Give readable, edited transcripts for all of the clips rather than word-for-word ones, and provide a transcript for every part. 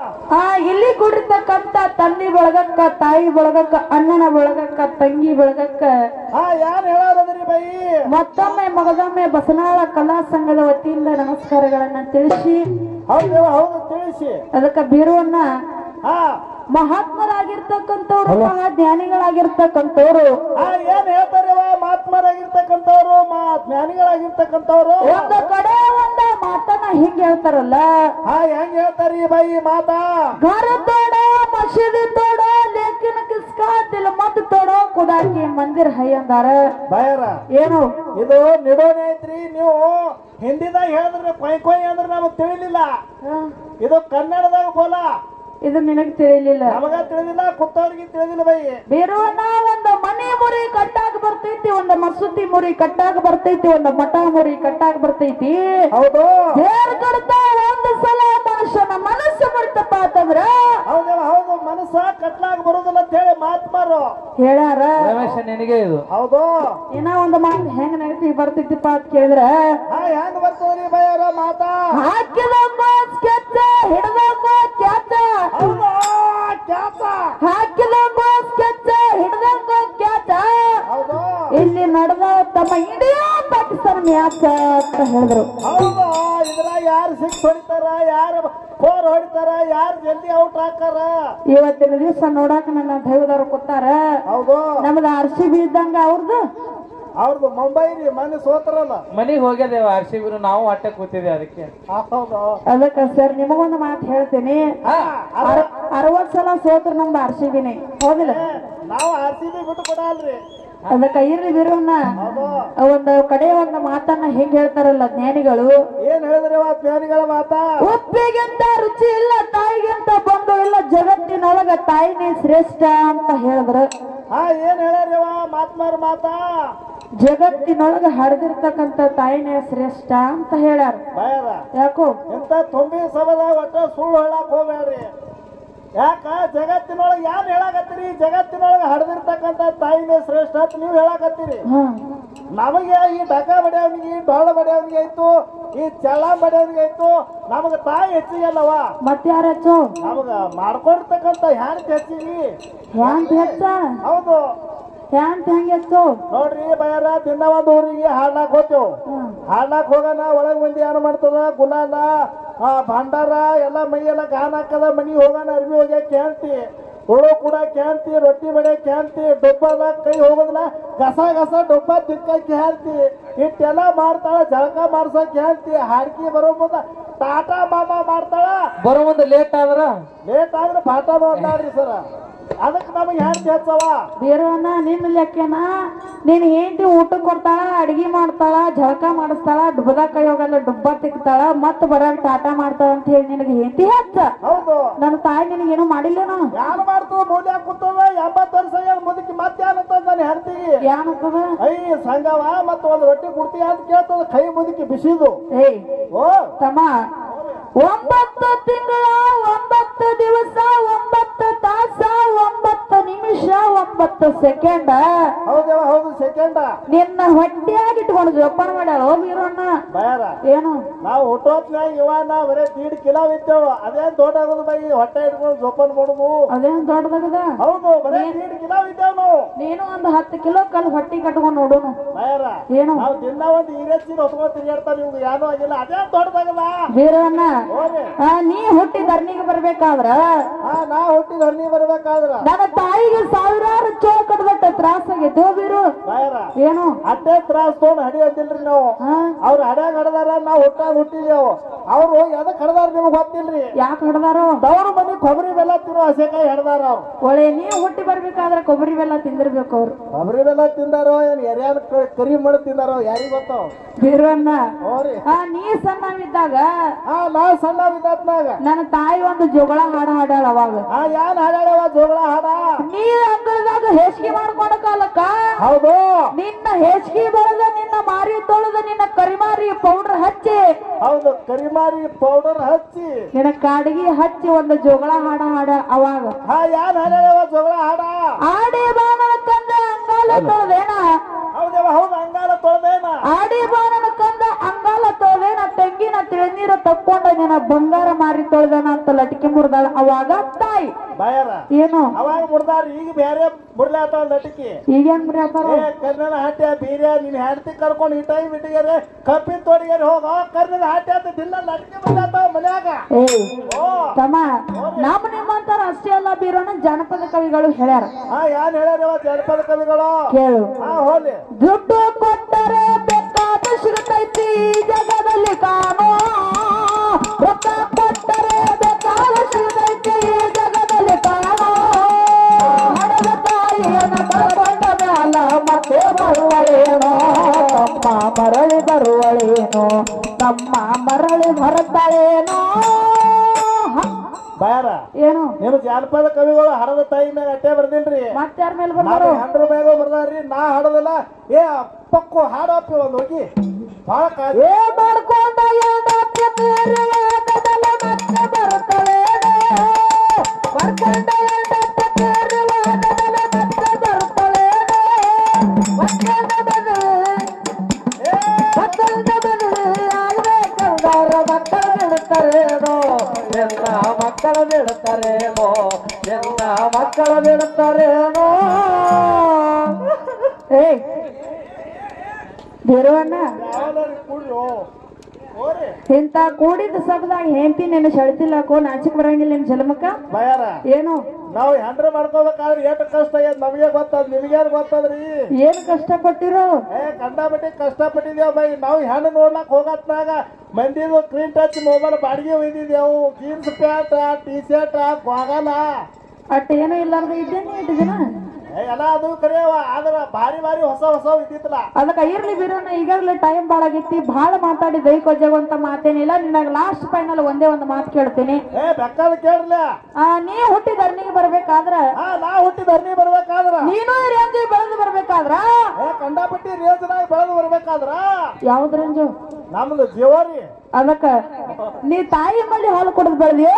ಇಲ್ಲಿ ಕೂಡಿರ್ತಕ್ಕಂತ ತಂದೆ ಬಳಗಕ್ಕ, ತಾಯಿ ಬಳಗಕ್ಕ, ಅಣ್ಣನ ಬಳಗಕ್ಕ, ತಂಗಿ ಬಳಗಕ್ಕ ಯಾರು ಹೇಳೋದ್ರಿ ಬೈ ಮತ್ತೊಮ್ಮೆ ಮಗದೊಮ್ಮೆ ಬಸನಾಳ ಕಲಾ ಸಂಘದ ವತಿಯಿಂದ ನಮಸ್ಕಾರಗಳನ್ನ ತಿಳಿಸಿ, ಹೌದು ತಿಳಿಸಿ, ಅದಕ್ಕ ಬೀರುವನ್ನ ಮಹಾತ್ಮರಾಗಿರ್ತಕ್ಕಂಥವ್ರು, ಮಹಾ ಜ್ಞಾನಿಗಳಾಗಿರ್ತಕ್ಕಂಥವ್ರು ಏನ್ ಹೇಳ್ತಾರೆ ಮಹಾತ್ಮರಾಗಿರ್ತಕ್ಕಂಥವ್ರು, ಜ್ಞಾನಿಗಳಾಗಿರ್ತಕ್ಕಂಥವ್ರು ಒಂದು ಕಡೆ ಒಂದು ಮಾತನ್ನ ಹಿಂಗ ಹೇಳ್ತಾರಲ್ಲ, ಹೆಂಗ್ ಹೇಳ್ತಾರಿ ಬೈ ಮಾತಾ? घर तोड़ो मस्जिद तोड़ो लेकिन किसका दिल मत तोड़ो खुदा के मंदिर है अंदाರ ಬಯರ ಏನು ಇದು ನಿಡೋನೆ ಐತ್ರಿ. ನೀವು ಹಿಂದಿದಾಗ ಹೇಳಿದ್ರೆ ಕೊಯ್ ಅಂದ್ರೆ ನಮಗ್ ತಿಳಿಲಿಲ್ಲ. ಇದು ಕನ್ನಡದಾಗ ಬೋಲ, ಇದು ನಿನಗೆ ತಿಳಿಲಿಲ್ಲ, ನಮಗ ತಿಳಿದಿಲ್ಲ, ಕುತ್ತವ್ರಿಗೆ ತಿಳಿದಿಲ್ಲ ಬೈ. ಬೇರೋನ ಒಂದು ಮನೆ ಮುರಿ ಕಟ್ಟಾಗ ಬರ್ತೈತಿ, ಒಂದು ಮಸೂತಿ ಮುರಿ ಕಟ್ಟಾಗ ಬರ್ತೈತಿ, ಒಂದು ಮಠ ಮುರಿ ಕಟ್ಟಾಗ ಬರ್ತೈತಿ. ಹೌದು ದೇವ್ರ ಕಡ್ತ ಒಂದು ಸಲ ಮನುಷ್ಯನ ಮನಸ್ಸು ಬರ್ತಪ್ಪ ಅಂತಂದ್ರ ಹೌದು ಮನಸ್ಸ ಕಟ್ಲಾಗ ಬರುದಿಲ್ಲ ಅಂತ ಹೇಳಿ ಮಹಾತ್ಮರು ಹೇಳ್ಯಾರ. ನಿನಗೆ ಇದು ಹೌದು ಇನ್ನ ಒಂದು ಮಾತು ಹೆಂಗ್ ನೆನಪಿಗೆ ಬರ್ತೈತಿಪ್ಪ ಅಂತ ಕೇಳಿದ್ರ, ಹೆಂಗ್ ಬರ್ತದ್ರಿ ಬೈಯರ ಮಾತಾ? ಹಾಕಿದಂಗೋ ಸ್ಕೆಚ್ ಹಿಡ್ದಂಗೋ ಕ್ಯಾಚ, ಹಾಕಿದಂಗೋ ಸ್ಕೆಚ್ ಹಿಡ್ದಂಗೋ ಕ್ಯಾಚ, ಹೌದು ಇಲ್ಲಿ ನಡೆದ ತಮ್ಮ ಇಂಡಿಯಾ ಪಾಕಿಸ್ತಾನ ಮ್ಯಾಚ್ ಅಂತ ಹೇಳಿದ್ರು. ಹೌದು ಇದ್ರ ಯಾರು ಸಿಕ್ಸ್ ಹೊಡಿತಾರ, ಯಾರು ಫೋರ್ ಹೊಡಿತಾರ, ಯಾರು ಜಲ್ದಿ ಔಟ್ ಹಾಕಾರ ಇವತ್ತಿನ ದಿವಸ ನೋಡಾಕ ನನ್ನ ದೈವದವ್ರು ಕೊಟ್ಟಾರ. ಹೌದು ನಮ್ದು RCB ಇದ್ದಂಗ ಅವ್ರದ್ದು ಮುಂಬೈ ರೀ, ಮನೆ ಸೋತರಲ್ಲ. ಮನಿಗ್ ಹೋಗ್ಯದೇವ RCB ನಾವು ಹೊಟ್ಟೆ ಕೂತಿದ್ದೆ ಅದಕ್ಕೆ. ಹೌದು ಅದಕ್ಕ ಸರ್ ನಿಮಗೊಂದು ಮಾತು ಹೇಳ್ತೀನಿ, 60 ಸಲ ಸೋತ್ರ ನಮ್ದು RCBನೇ ಹೌದಿಲ್ಲ. ನಾವು RCB ಬಿಟ್ಟು ಕೊಡಲ್ರಿ. ಅದಕ್ಕ ಇರ್ಲಿ ಬಿರೋನ ಒಂದು ಕಡೆ ಒಂದು ಮಾತನ್ನ ಹೆಂಗ್ ಹೇಳ್ತಾರಲ್ಲ ಜ್ಞಾನಿಗಳು, ಏನ್ ಹೇಳಿದ್ರಿ ಜ್ಞಾನಿಗಳ ಮಾತಾ? ಉಪ್ಪಿಗಿಂತ ರುಚಿ ಇಲ್ಲ, ತಾಯಿಗಿಂತ ಬಂಧು ಇಲ್ಲ, ಜಗತ್ತಿನೊಳಗ ತಾಯಿನೇ ಶ್ರೇಷ್ಠ ಅಂತ ಹೇಳಿದ್ರು. ಏನ್ ಹೇಳ್ಯಾರಿ ಮಹಾತ್ಮರ ಮಾತಾ? ಜಗತ್ತಿನೊಳಗ ಹರಿದಿರ್ತಕ್ಕಂಥ ತಾಯಿನೇ ಶ್ರೇಷ್ಠ ಅಂತ ಹೇಳ್ಯಾರ. ಬಯರ ಯಾಕೋ ಇಂತ ತುಂಬಿ ಸಭದಾಗ ಒಟ್ಟ ಸುಳ್ಳು ಹೇಳಕ್ ಹೋಗ್ಬೇಡ್ರಿ. ಯಾಕ ಜಗತ್ತಿನೊಳಗೆ ಯಾರು ಹೇಳಾಕತ್ತೀರಿ? ಜಗತ್ತಿನೊಳಗೆ ಹರಿದಿರ್ತಕ್ಕಂಥ ತಾಯಿನೇ ಶ್ರೇಷ್ಠ ಅಂತ ನೀವು ಹೇಳಾಕತ್ತೀರಿ. ನಮಗೆ ಈ ಡಕ ಬಡಿಯವನಿಗೆ, ಡೊಳ್ಳ ಬಡಿಯವನಿಗೆ ಆಯ್ತು, ಈ ಚಳ್ಳ ಬಡಿಯವನಿಗೆ ಆಯ್ತು, ನಮಗ ತಾಯಿ ಹೆಚ್ಚಿಗೆ ಅಲ್ಲವ. ಮತ್ತೆ ಯಾರ ಹೆಚ್ಚು? ನಮಗ ಮಾಡ್ಕೊಂಡಿರ್ತಕ್ಕಂಥ ಹ್ಯಾಂಡ್ ಹೆಚ್ಚಿಗೆ. ಹ್ಯಾಂತ ಹೆಚ್ಚ? ಹೌದು ಹ್ಯಾಂತ ಹೆಂಗ ಹೆಚ್ಚು ನೋಡ್ರಿ ಬಯರ, ದಿನ ಒಂದು ಊರಿಗೆ ಹಾಡ್ಲಾಕ್ ಹೋಗ್ತೇವ್. ಹಾಡ್ಲಾಕ್ ಹೋಗೋಣ, ಒಳಗ್ ಮಂದಿ ಏನ್ ಮಾಡ್ತದ, ಗುಲಾನ ಭಂಡಾರ ಎಲ್ಲ ಮೈ ಎಲ್ಲ ಗಾನ್ ಹಾಕದ, ಮನಿಗೆ ಹೋಗೋಣ ಅರ್ಬಿ ಹೋಗ್ಯ ಕ್ಯಾಂತಿ, ಹುಳು ಕೂಡ ಕ್ಯಾಂತಿ, ರೊಟ್ಟಿ ಬಡೆ ಕ್ಯಾಂತಿ, ಡೊಬ್ಬದ ಕೈ ಹೋಗೋದಿಲ್ಲ, ಗಸ ಡೊಬ್ಬ ತಿಕ್ಕ ಕ್ಯಾಂತಿ, ಇಟ್ಟೆಲ್ಲ ಮಾಡ್ತಾಳ, ಜಳಕ ಮಾಡ್ಸ ಕ್ಯಾಂತಿ, ಹಾಡ್ಕಿ ಬರೋ ಮುಂದ ಟಾಟಾ ಮಾಮ ಮಾಡ್ತಾಳ, ಬರೋ ಮುಂದೆ ಲೇಟ್ ಆದ್ರೆ ಪಾಠ ಅಂತಾಳ್ರಿ ಸರ. ಅದಕ್ಕೆ ನಮಗೆ ಹ್ಯಾಂಡ್ ಹೆಚ್ಚವ. ಬೇರೆವನ್ನ ನಿನ್ನ ಲೆಕ್ಕನ ನೀನ್ ಹೆಂಡತಿ ಊಟ ಕೊಡ್ತಾಳ, ಅಡಿಗೆ ಮಾಡ್ತಾಳ, ಜಳಕ ಮಾಡಿಸ್ತಾಳ, ಡುಬ್ಬದ ಕೈ ಹೋಗಲ್ಲ, ಡುಬ್ಬ ತಿಕ್ತಾಳ, ಮತ್ ಬರಾಗ ಟಾಟಾ ಮಾಡ್ತಾಳ ಅಂತ ಹೇಳಿ ನಿನಗೆ ಹೆಂಡತಿ ಹೆಚ್ಚ. ಹೌದು ನನ್ನ ತಾಯಿ ನಿನಗೇನು ಮಾಡಿಲ್ಲೇನು? ಯಾರು ಮಾಡ್ತದ ಮೂಲ್ಯ ಕೂತದ, 80 ವರ್ಷ ಮುದುಕಿ ಮತ್ತೆ ಏನಂತದ ನಾನು ಹೆಂಡತಿಗೆ? ಏನಂತದ? ಐ ಸಂಗವ ಮತ್ತ ಒಂದ್ ರೊಟ್ಟಿ ಕೊಡ್ತೀಯ ಅಂತ ಕೇಳ್ತದ, ಕೈ ಮುದುಕಿ ಬಿಸಿದು. ಏಯ್ ಓ ತಮ್ಮ, 9 ತಿಂಗಳ 9 ದಿವಸ 9 ತಾಸ 9 ನಿಮಿಷ 9 ಸೆಕೆಂಡ್ ಹೌದೇವ ಹೌದು ಸೆಕೆಂಡ ನಿನ್ನ ಹೊಟ್ಟೆಯಾಗಿಟ್ಕೊಂಡು ಜೋಪಾನ ಮಾಡ್ಯಾಳ ಬೀರಣ್ಣ. ಬಯಾರ ಏನು ನಾವು ಹುಟ್ಟೋತ್ನಾಗ ಇವನ್ನ ಬರೇ 1.5 ಕಿಲೋ ಇದ್ದೇವ, ಅದೇನ್ ದೊಡ್ಡ ಆಗೋದು ಬೈ, ಹೊಟ್ಟೆ ಇಟ್ಕೊಂಡು ಜೋಪಾನ ಮಾಡುದು. ಅದೇನ್ ದೊಡ್ಡದಾಗದ? ಹೌದು ಬರೇ 1.5 ಕಿಲೋ ಇದ್ದೇವ್ ನಾವು. ನೀನು ಒಂದು 10 ಕಿಲೋ ಕಲ್ ಹೊಟ್ಟಿ ಕಟ್ಕೊಂಡು ನೋಡೋನು. ಬಯಾರ ಏನು ನಾವು ದಿನ ಒಂದು ಈರೇಚಿನ ಹೊತ್ಕೊಂಡು ತಿರುಗಾಡ್ತಾ, ನಿಮ್ಗೆ ಏನೂ ಆಗಿಲ್ಲ, ಅದೇನ್ ದೊಡ್ಡದಾಗದ ಬೀರಣ್ಣ. ಹೋರಿ ನೀ ಹುಟ್ಟಿ ಧರ್ನಿಗೆ ಬರ್ಬೇಕಾದ್ರ, ನಾ ಹುಟ್ಟಿದ ಹಣ್ಣಿ ಬರ್ಬೇಕಾದ್ರ ನನ್ನ ತಾಯಿಗೆ ಸಾವಿರಾರು ಚೋ ಕಡ್ದಟ್ಟ ತ್ರಾಸ ಆಗೈತೆ ಬೀರು. ಬಯಾರ ಏನು ಅಟ್ಟೆ ತ್ರಾಸ್ ತೊಗೊಂಡು ಹಡಿಯೋದಿಲ್ರಿ ನಾವು. ಅವ್ರು ಹಡ್ಯಾಗ ಹಡ್ದಾರ, ನಾವು ಹುಟ್ಟಿದೇವು. ಅವ್ರು ಎದಕ್ ಹಡ್ದಾರ ನಿಮ್ಗೆ ಗೊತ್ತಿಲ್ರಿ. ಯಾಕೆ ಹಡ್ದಾರು? ದವ್ರ ಮನಿ ಕೊಬ್ಬರಿ ಬೆಲ್ಲ ತಿನ್ನೋ ಹಸೆಕಾಯಿ ಹಡ್ದಾರ ಅವ್ರು. ಒಳ್ಳೆ ನೀವು ಹುಟ್ಟಿ ಬರ್ಬೇಕಾದ್ರೆ ಕೊಬ್ಬರಿ ಬೆಲ್ಲ ತಿಂದಿರ್ಬೇಕು ಅವ್ರು. ಕೊಬ್ಬರಿ ಬೆಲ್ಲ ತಿಂದಾರೋ ಏನ್ ಎರ್ಯಾನ ಕರಿ ಮಾಡಿ ತಿಂದಾರೋ ಯಾರಿಗ ಗೊತ್ತಾವ ಬೀರಣ್ಣ. ಹೋರಿ ನೀ ಸಣ್ಣವಿದ್ದಾಗ ನಾ ಸಣ್ಣ ವಿಧಾತ್ನಾಗ ನನ್ನ ತಾಯಿ ಒಂದು ಜೋಗಳ ಹಾಡು ಹಾಡ್ಯಾಳ ಅವಾಗ. ಯಾನ್ ಹಾಡ್ಯಾಳವ ಜೋಗಳ ಹಾಡ? ನೀ ಅಂಗಳದಾಗ ಹೇಸಿಗೆ ಮಾಡ್ಕೊಂಡ ಕಾಲಕ್ಕ ಹೌದು ನಿನ್ನ ಹೇಸಿಗೆ ಬೆಳೆದ, ನಿನ್ನ ಮಾರಿ ತೊಳೆದ, ನಿನ್ನ ಕರಿಮಾರಿ ಪೌಡರ್ ಹಚ್ಚಿ, ಹೌದು ಕರಿಮಾರಿ ಪೌಡರ್ ಹಚ್ಚಿ, ನಿನ್ನ ಕಾಡಿಗೆ ಹಚ್ಚಿ ಒಂದು ಜೋಗಳ ಹಾಡ ಹಾಡ ಅವಾಗ. ಯಾನ್ ಹಾಡ್ಯಾಳವ ಜೋಗಳ ಹಾಡ? ಆಡಿ ಬಾಣನ ಕಂದ ಅಂಗಾಲ ತೊಳೆದೇನ, ಹೌದೇವ ಹೌದು ಅಂಗಾಲ ತೊಳೆದೇನ, ಆಡಿ ಬಾಣನ ಕಂದ ಅಂಗಾಲ ತೊಳೆದೇನ, ತೆಂಗಿ ತಂಗಿನ ತಿಳಿನೀರ ತಕ್ಕೊಂಡ ನಿನ್ನ ಬಂಗಾರ ಮಾರಿ ತೊಳ್ದನ ಅಂತ ಲಟಿಕೆ ಮುರಿದಾಳ. ಅವಾಗ ತಾಯಿ ಬಾಯಾರ ಏನು ಅವಾಗ ಮುರ್ದಾರ, ಈಗ ಬೇರೆ ಮುರ್ಲಾತಾವ ಲಟಿಕಿ. ಈಗೇನ್ ಮುರಿಯತ್ತಾರ? ಕರ್ನದ ಹಾಟ್ಯ ಬೀರ್ಯ ನಿನ್ ಹೆಂಡತಿ ಕರ್ಕೊಂಡು ಇಟಾಯಿ ಬಿಟ್ಟಿಗಾರೆ ಕಪ್ಪಿನ ತೋಡಿಗಾರೆ ಹೋಗ ಕರ್ನದ ಹಾಟ್ಯ ಅಂತ ದಿನ ಲಟಿಕೆ ಮುರ್ಲಾತಾವ ಮನ್ಯಾಗ. ತಮ್ಮ ನಮ್ಮ ನಿಮ್ಮಂತಾರ ಅಷ್ಟೇ ಅಲ್ಲ ಬೀರೋಣ ಜಾನಪದ ಕವಿಗಳು ಹೇಳ್ಯಾರ. ಯಾನ್ ಹೇಳ್ಯಾರ ಜನಪದ ಕವಿಗಳು? ಕೇಳು. ಹೋಲಿ. ದುಡ್ಡು ಕೊಟ್ಟರೆ ಬೇಕಾದ ಸಿಗುತ್ತೈತಿ ಜಗದಲ್ಲಿ ಕಾಣೋ, ರೊಕ್ಕ ಕೊಟ್ಟರೆ ಬೇಕಾದ ಸಿಗುತ್ತೈತಿ ಜಗದಲ್ಲಿ ಕಾಣೋ. ಹಣದ ತಾಯಿಯನ್ನ ಕಳ್ಕೊಂಡ ಮ್ಯಾಲ ಮತ್ತೆ ಬರುವಳೇನೋ, ತಮ್ಮ ಮರಳಿ ಬರುವಳೇನೋ, ತಮ್ಮ ಮರಳಿ ಬರುತ್ತಾಳೇನೋ. ಬಾಯಾರ ಏನು ನಿಮ್ ಜಾನಪದ ಕವಿಗಳು ಹರದ ತಾಯಿ ಮ್ಯಾಗ ಅಟ್ಟೆ ಬರ್ದಿಲ್ರಿ, ಮತ್ತೆ ಯಾರ ಮೇಲೆ ಬಂದಾರು? ಹೆಂಡ್ರ ಮ್ಯಾಗ ಬರ್ದಾರ್ರಿ. ನಾ ಹಾಡೋದಿಲ್ಲ. ಪಕ್ಕು ಹಾಡಪ್ಪಿ ಒಂದ್ ಹೋಗಿ ಬಾಳ ಏ ಮಾಡ್ಕೊಂಡ ಮತ್ತೆ ಬರುತ್ತಾಳೆ, ಬರ್ಕೊಂಡ ಮಕ್ಕಳು ಬಿಡುತ್ತಾರೇನೋ, ಎಲ್ಲ ಮಕ್ಕಳು ಬಿಡುತ್ತಾರೇನೋ. ಏ ಬೀರವಣ್ಣ, ಇಂತ ಕೂಡಿದ ಸಬದಾಗ ಹೆಂಡತಿ ನಿನ್ನ ಸೆಳ್ತಿಲ್ಲಕೋ, ನಾಚಿಕ್ ಬರಂಗಿಲ್ಲ ನಿಮ್ ಜನ್ಮಕ್ಕ. ಬಾಯಾರ ಏನು ನಾವ್ ಹೆಂಡ್ರ ಮಾಡ್ಕೋಬೇಕಾದ್ರೆ ಎಷ್ಟು ಕಷ್ಟ ಐತ್ ನಮಗೆ ಗೊತ್ತದ, ನಿಮ್ಗೇನ್ ಗೊತ್ತದ್ರಿ? ಏನ್ ಕಷ್ಟ ಪಟ್ಟಿರೋ? ಕಂಡಾಪಟ್ಟಿ ಕಷ್ಟ ಪಟ್ಟಿದೇವ್ ಬೈ. ನಾವು ಹೆಣ್ಣು ನೋಡ್ಲಕ್ ಹೋಗತ್ನಾಗ ಮಂದಿದು ಸ್ಕ್ರೀನ್ ಟಚ್ ಮೊಬೈಲ್ ಬಾಡಿಗೆ ಒಯ್ದಿದ್ದೇವು. ಜೀನ್ಸ್ ಪ್ಯಾಂಟ್, ಟಿ ಶರ್ಟ್, ಗೋಗಲ ಅಟ್ ಏನೋ ಇಲ್ಲಾರ್ದ ಇದ್ದೇನೆ ಇಟ್ಟು ದಿನ ಎಲ್ಲ ಅದು ಕರೆಯವ. ಆದ್ರ ಭಾರಿ ಭಾರಿ ಹೊಸ ಹೊಸ ಇದ್ದಿತ್ತಲ್ಲ. ಅದಕ್ಕ ಇರ್ಲಿ ಬಿರೋಣ, ಈಗಾಗಲೇ ಟೈಮ್ ಭಾಳ ಆಗೈತಿ. ಭಾಳ ಮಾತಾಡಿ ದೈ ಕೊಜ್ಜಾಗುವಂತ ಮಾತೇನಿಲ್ಲ. ನಿನ್ನಾಗ ಲಾಸ್ಟ್ ಫೈನಲ್ ಒಂದೇ ಒಂದು ಮಾತು ಕೇಳ್ತೀನಿ. ಬೇಕಾದ ಕೇಳ್ರಲ್ಲ. ನೀ ಹುಟ್ಟಿದ ಅರ್ನಿಗೆ ಬರ್ಬೇಕಾದ್ರ, ನಾ ಹುಟ್ಟಿದ ಅರ್ನಿ ಬರ್ಬೇಕಾದ್ರ, ನೀನು ರೇಂಜ್ ಬೆಳೆದು ಬರ್ಬೇಕಾದ್ರ, ಕಂಡಾಪಟ್ಟಿ ರೇಂಜ್ನಾಗ ಬೆಳೆದು ಬರ್ಬೇಕಾದ್ರ ಯಾವ್ದು ರೇಂಜು? ನಮ್ದು ಜೀವರಿ. ಅದಕ್ಕ ನೀ ತಾಯಿ ಮಲ್ಲಿ ಹಾಲು ಕುಡಿದ್ ಬೆಳೆದ್ಯೋ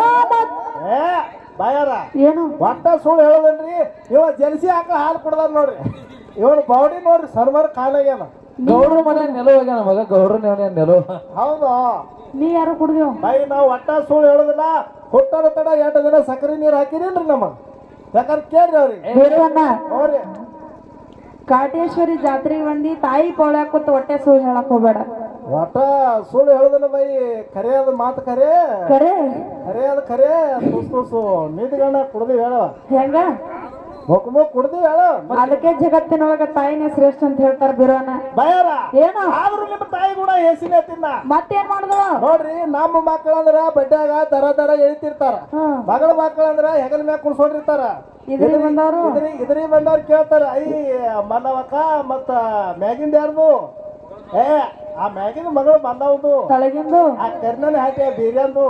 ಬಾಯಾರ ಏನು ಒಟ್ಟ ಸುಳ್ಳು ಹೇಳೋದನ್ರಿ. ಇವ ಜಲಸಿ ಹಾಕ ಹಾಲು ಕುಡ್ದಾರ ನೋಡ್ರಿ. ಇವನ್ ಬಾಡಿ ನೋಡ್ರಿ ಸರ್ವರ್ ಕಾಲಾಗ್ಯಾನ. ಗೌಡ್ರ ಮನೆ ನೆಲ ಹೋಗ್ಯಾನ ಮಗ, ಗೌಡ್ರ ಮನೆ ನೆಲ. ಹೌದು. ನೀ ಯಾರು ಕುಡ್ದೇವ್? ಬೈ ನಾವು ಒಟ್ಟ ಸುಳ್ಳು ಹೇಳೋದಿಲ್ಲ. ಹುಟ್ಟದ ತಡ 2 ದಿನ ಸಕ್ಕರೆ ನೀರು ಹಾಕಿರಿಲ್ರಿ ನಮಗ. ಯಾಕಂದ್ರೆ ಕೇಳ್ರಿ ಅವ್ರಿಗೆ. ಅವ್ರಿ ಕಾಟೇಶ್ವರಿ ಜಾತ್ರೆಗೆ ಬಂದಿ ತಾಯಿ ಪೌಳ್ಯಾಕ ಕೂತ್ ಹೊಟ್ಟೆ ಸುಳ್ಳು ಹೇಳಕ್ ಹೋಗ್ಬೇಡ. ಒಟ್ಟ ಸುಳ್ಳು ಹೇಳೋದಿಲ್ಲ ಬೈ. ಖರೆ ಅದ ಮಾತು ಖರೆ, ಖರೆ ಖರೆ ಅದ ಖರೆ. ತುಸು ನಿಂತ್ಗಣ್ಣ ಕುಡ್ದಿ ಹೇಳ, ಹೆಂಗ ಮುಖ ಕುಡ್ದಿ ಹೇಳ. ಅದಕ್ಕೆ ಜಗತ್ತಿನೊಳಗ ತಾಯಿನೇ ಶ್ರೇಷ್ಠ ಅಂತ ಹೇಳ್ತಾರ ಬಿರೋಣ. ಬಯರ ಏನು ಆದ್ರೂ ನಿಮ್ಮ ತಾಯಿ ಕೂಡ ಹೆಸಿನೇ ತಿನ್ನ. ಮತ್ತೇನ್ ಮಾಡಿದ್ರು ನೋಡ್ರಿ, ನಮ್ಮ ಮಕ್ಕಳಂದ್ರ ಬಡ್ಡ್ಯಾಗ ದರ ದರ ಎಳಿತಿರ್ತಾರ. ಮಗಳ ಮಕ್ಕಳಂದ್ರ ಹೆಗಲ ಮ್ಯಾಗ ಕುಡ್ಸೋണ്ടിರ್ತಾರ. ಇದ್ರಿ ಬಂದವ್ರು ಕೇಳ್ತಾರ, ಐ ಮಲ್ಲವಕ್ಕ ಮತ್ತ ಮ್ಯಾಗಿಂದ ಯಾರ್ದು? ಆ ಮ್ಯಾಗಿನ ಮಗಳು ಬಂದವ್ದು, ತಳಗಿಂದು ಆ ಕರ್ನಲ್ ಹಾಕಿ ಬೀರ್ಯಾಂದು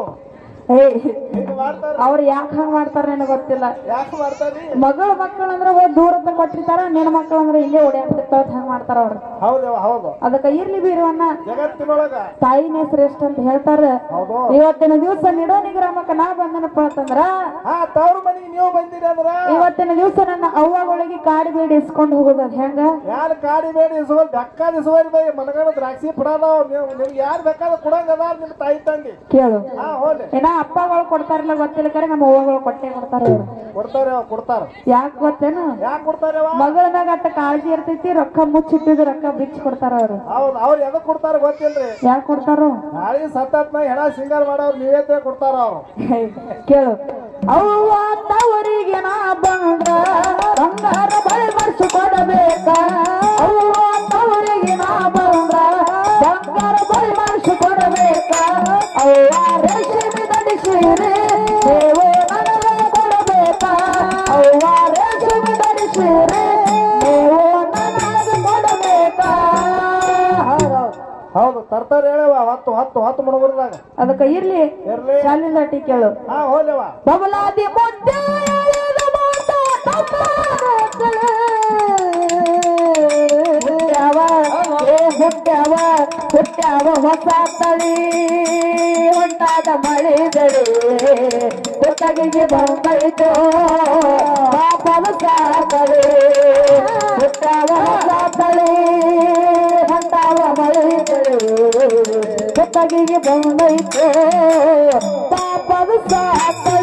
ಅವ್ರು ಯಾಕೆ ಹಂಗ ಮಾಡ್ತಾರ ನನಗೆ ಗೊತ್ತಿಲ್ಲ. ಯಾಕೆ ಮಾಡ್ತಾರಿ? ಮಕ್ಕಳಂದ್ರ ದೂರದ ಕೊಟ್ಟಿರ್ತಾರ, ನಿನ್ನ ಮಕ್ಕಳಂದ್ರ ಇಲ್ಲೇ ಓಡಾಡ್ತಿರ್ತಾವ, ಹಂಗ ಮಾಡ್ತಾರ ಅವ್ರು. ಹೌದವ ಹೌದು. ಅದಕ್ಕ ಇರ್ಲಿ ಬೀರವನ್ನ, ಜಗತ್ತಿನೊಳಗ ತಾಯಿನೇ ಶ್ರೇಷ್ಠ ಅಂತ ಹೇಳ್ತಾರ. ಇವತ್ತಿನ ದಿವಸ ನಿಡೋನಿ ಗ್ರಾಮಕ್ಕ ನಾ ಬಂದನಪ್ಪ ಅಂತಂದ್ರ, ತವ್ರ ಮನೆಗೆ ನೀವು ಬಂದಿರಿ ಅಂದ್ರ ಇವತ್ತಿನ ದಿವಸ ನನ್ನ ಅವ್ವಗಳಿಗೆ ಕಾಡಿ ಬೇಡಿ ಇಸ್ಕೊಂಡು ಹೋಗೋದ ಹೆಂಗ? ಯಾರು ಕಾಡಿ ಬೇಡಿ ಇಸುವಲ್ ಬೆಕ್ಕಾದ ಇಸುವಲ್ ಬೈ. ಮನಗಣ ದ್ರಾಕ್ಷಿ ಬಿಡೋದಾವ್. ನಿಮ್ಗೆ ಯಾರು ಬೇಕಾದ್ರೆ ಕೊಡಂಗ ಅದಾರ ನಿಮ್ ತಾಯಿ ತಂದಿ. ಕೇಳು, ಏನ ಅಪ್ಪಗಳು ಕೊಡ್ತಾರಲ್ಲ ಗೊತ್ತಿಲ್ಲ, ಕರೆ ನಮ್ಮ ಅವ್ವಗಳು ಕೊಟ್ಟೆ ಕೊಡ್ತಾರ. ಕೊಡ್ತಾರ. ಯಾಕೆ ಗೊತ್ತೇನು? ಯಾಕೆ ಕೊಡ್ತಾರ? ಮಗಳ ಮ್ಯಾಗ ಅಟ್ಟ ಕಾಳಜಿ ಇರ್ತೈತಿ. ರೊಕ್ಕ ಮುಚ್ಚಿಟ್ಟಿದ್ ರೊಕ್ಕ ಬಿಚ್ಚಿ ಕೊಡ್ತಾರ ಅವ್ರು. ಹೌದು. ಅವ್ರು ಎದಕ್ ಕೊಡ್ತಾರ ಗೊತ್ತಿಲ್ರಿ. ಯಾಕೆ ಕೊಡ್ತಾರೋ? ನಾಳೆ ಸತ್ತತ್ನ ಹೆಣ ಸಿಂಗಾರ ಮಾಡೋರು ನೀವೇ ಕೊಡ್ತಾರ ಅವ್ರು. ಕೇಳು, ಅವ್ವ ತವರಿಗೆ ನಾ ಬಂಗಾರ ಬಳಿ ಮಾಡಿಸಿಕೊಡಬೇಕ. ಅವ್ವ ತವರಿಗೆ ನಾ ಬಂಗಾರ ಬಳಿ ಮಾಡಿಸಿಕೊಡಬೇಕ. ಅವ್ವ ರೇಷ್ಮೆ ಧರಿಸಿರಿ ನೀವು ನನಗೆ ಕೊಡಬೇಕ. ಅವ್ವ ರೇಷ್ಮೆ ಧರಿಸಿರಿ ನೀವು ನನಗೆ ಕೊಡಬೇಕ. ಹೌದು, ತರ್ತಾರ ಹೇಳವ. ಹತ್ತು ಮುಣಗುರ್ದಾಗ. ಅದಕ್ಕೆ ಇರ್ಲಿ ಶಾಲಿಂದ ಟಿ ಕೇಳು. ಹೋದವ ಬಬಲಾದಿ ಮುದ್ದೆ ಹುಟ್ಟ್ಯಾವ ಹೊಸ ತಳಿ, ಹೊಂಟಾದ ಮಳೆ ದಳಿ, ಕೊಟ್ಟಗಿಗೆ ಬಂದೈತು ಪಾಪದ ಸಾಕಳಿ. ಹುಟ್ಟ್ಯಾವ ಹೊಸ ತಳಿ, ಹೊಂಟಾವ ಮಳೆ ದಳಿ, ಬೆತ್ತಗಿಗೆ ಬಂದೈತೆ ಪಾಪದ ಸಾಕ